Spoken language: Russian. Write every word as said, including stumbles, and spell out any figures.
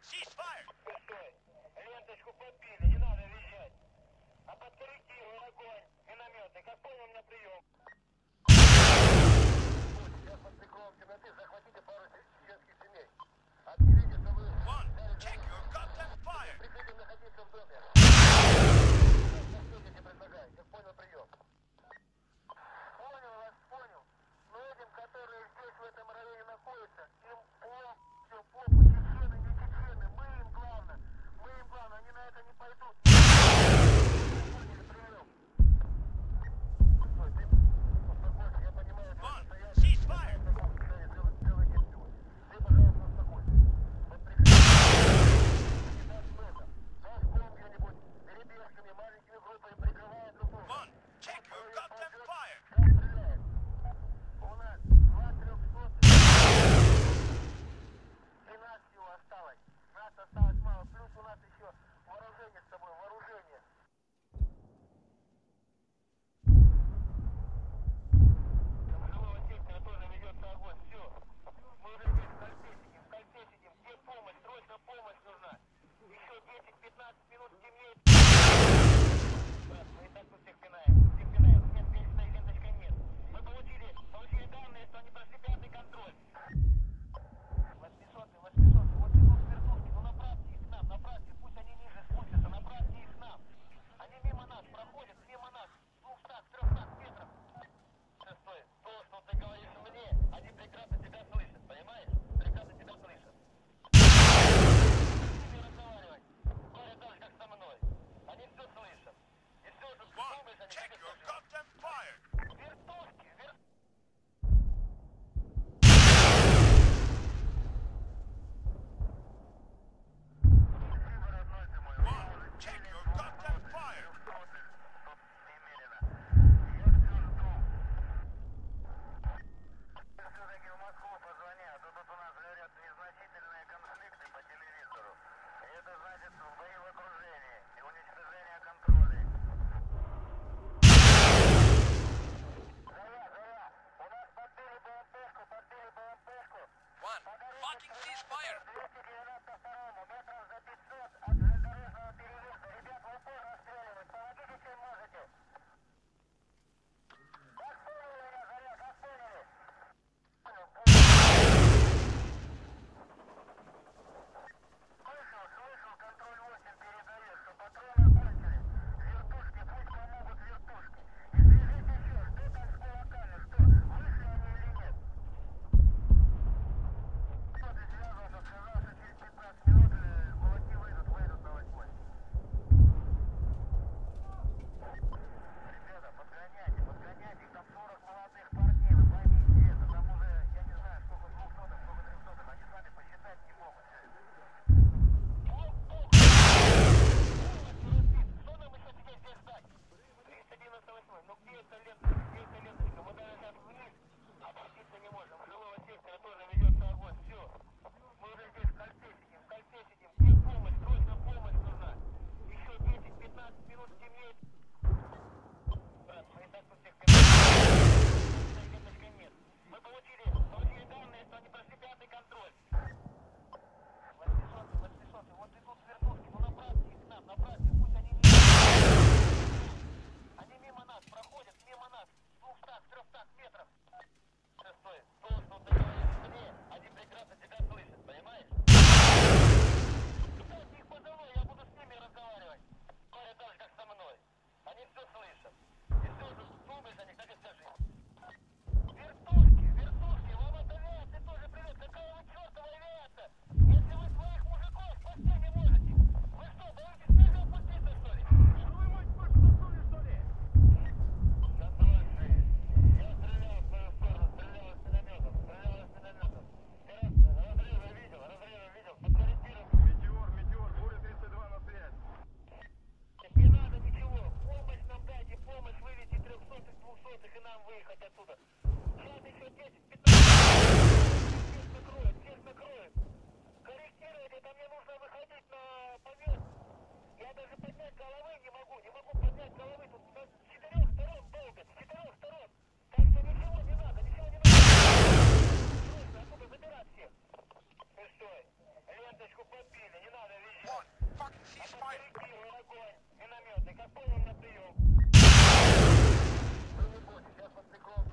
Ленточку подбили, не надо визжать. А подкорректируй огонь. Минометы, как понял, на прием. Сейчас под прикрытием темноты захватите пару чеченских семей. Объявите, что вы прикрытием находиться в доме. Что предлагаю? Я понял прием. Понял вас, понял. Но этим, которые здесь в этом районе находятся, им пол, все, пол, чечены, не чечены. Мы им главное. Мы им главное, они на это не пойдут. Поняли, прием. Стой, ты успокойся, я понимаю, это состояние. Целый день сегодня. Ты, пожалуйста, успокойся. Вот прикрытие. Наш метод. Наш ком где-нибудь перебежками, маленькими группами прикрывает друг друга. Сейчас стреляет. У нас два трехсотых. двенадцать всего осталось. Нас осталось мало. Плюс у нас еще вооружение с собой. Вооружение. Там жилого сектора тоже ведется огонь. Все. Мы уже здесь в кольце сидим. В кольце сидим. Где помощь? Срочно помощь нужна. Еще десять-пятнадцать минут темнеет. Брат, мы и так тут всех пинаем. Всех пинаем. Нет, перечной ленточкой нет. Мы получили, получили данные, что они прошли пятый контроль. восьмисотый, восьмисотый. Вот идут вертушки. Ну направьте их к нам, направьте. Пусть они ниже спустятся. Направьте их к нам. Они мимо нас проходят, мимо нас. двухсот-трехсот метров. Шестой. То, что ты говоришь мне, они прекрасно тебя слышат. Понимаешь? Прекрасно тебя слышат. С ними разговаривать. Говорят даже как со мной. Они все слышат. И все, что ты думаешь, они тебе слышат. Вертушки, вертушки. Вертушки, вертушки, вам это нет, ты тоже Корректирую огонь. Минометный, как понял, на прием. Вы не будете, сейчас под прикрытием.